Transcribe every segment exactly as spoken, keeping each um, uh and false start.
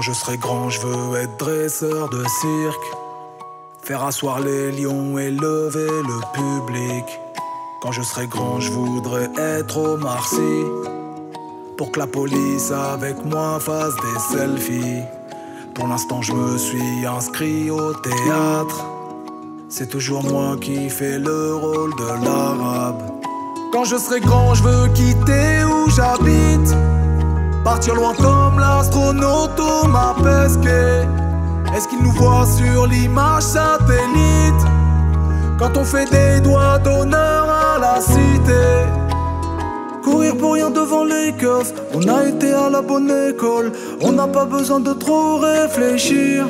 je serai grand, je veux être dresseur de cirque, faire asseoir les lions et lever le public. Quand je serai grand, je voudrais être Omar Sy, pour que la police avec moi fasse des selfies. Pour l'instant je me suis inscrit au théâtre, c'est toujours moi qui fais le rôle de l'arabe. Quand je serai grand, je veux quitter où j'habite, partir loin comme l'astronaute Thomas Pesquet. Est-ce qu'il nous voit sur l'image satellite quand on fait des doigts d'honneur à la cité? Courir pour rien devant les keufs, on a été à la bonne école, on n'a pas besoin de trop réfléchir.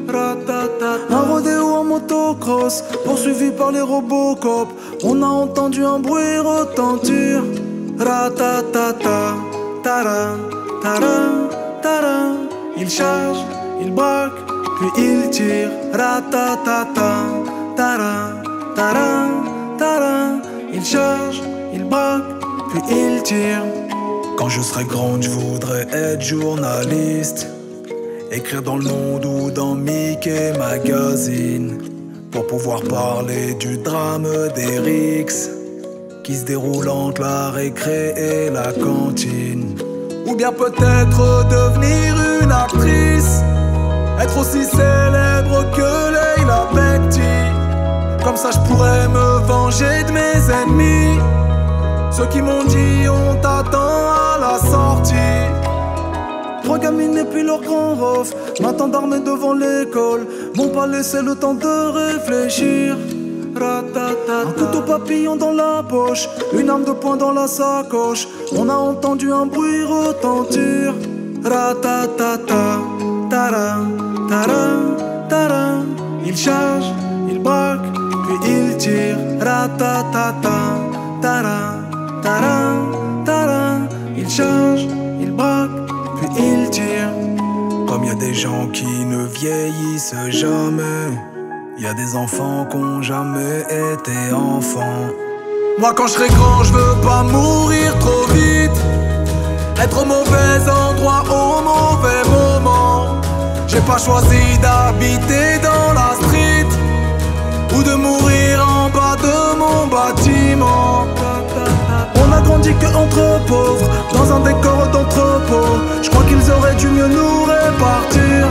Un rodéo en motocross, poursuivi par les Robocop, on a entendu un bruit retentir. Ratatata, tara, tara, tara. Il charge, il braque, puis il tire. Ratatata, tara, tara, tara. Il charge, il braque, puis il tire. Quand je serai grande, je voudrais être journaliste, écrire dans Le Monde ou dans Mickey Magazine, pour pouvoir parler du drame des Rix qui se déroule entre la récré et la cantine. Ou bien peut-être devenir une actrice, être aussi célèbre que Leila Bekti. Comme ça je pourrais me venger de mes ennemis, ceux qui m'ont dit on t'attend à la sortie. Trois gamines et puis leur grand ref m'attendent armés devant l'école, m'ont pas laissé le temps de réfléchir. Ratata. Un couteau papillon dans la poche, une arme de poing dans la sacoche, on a entendu un bruit retentir. Ratatata, tara, tara, tara. Il charge, il braque, puis il tire. Ratatata, tara, tara, tara. Il charge, il braque, puis il tire. Comme y a des gens qui ne vieillissent jamais, y a des enfants qui ont jamais été enfants. Moi quand je serai grand, je veux pas mourir trop vite, être au mauvais endroit au mauvais moment. J'ai pas choisi d'habiter dans la street, ou de mourir en bas de mon bâtiment. On a grandi que entre pauvres, dans un décor d'entrepôt. Je crois qu'ils auraient dû mieux nous répartir.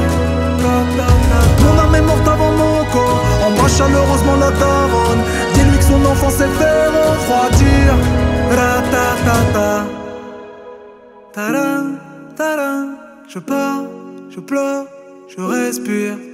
Mon âme est morte avant mon corps, embrasse chaleureusement la daronne. Dis-lui que son enfant s'est fait refroidir. Ratatata, tara, tara. Je pars, je pleure, je respire.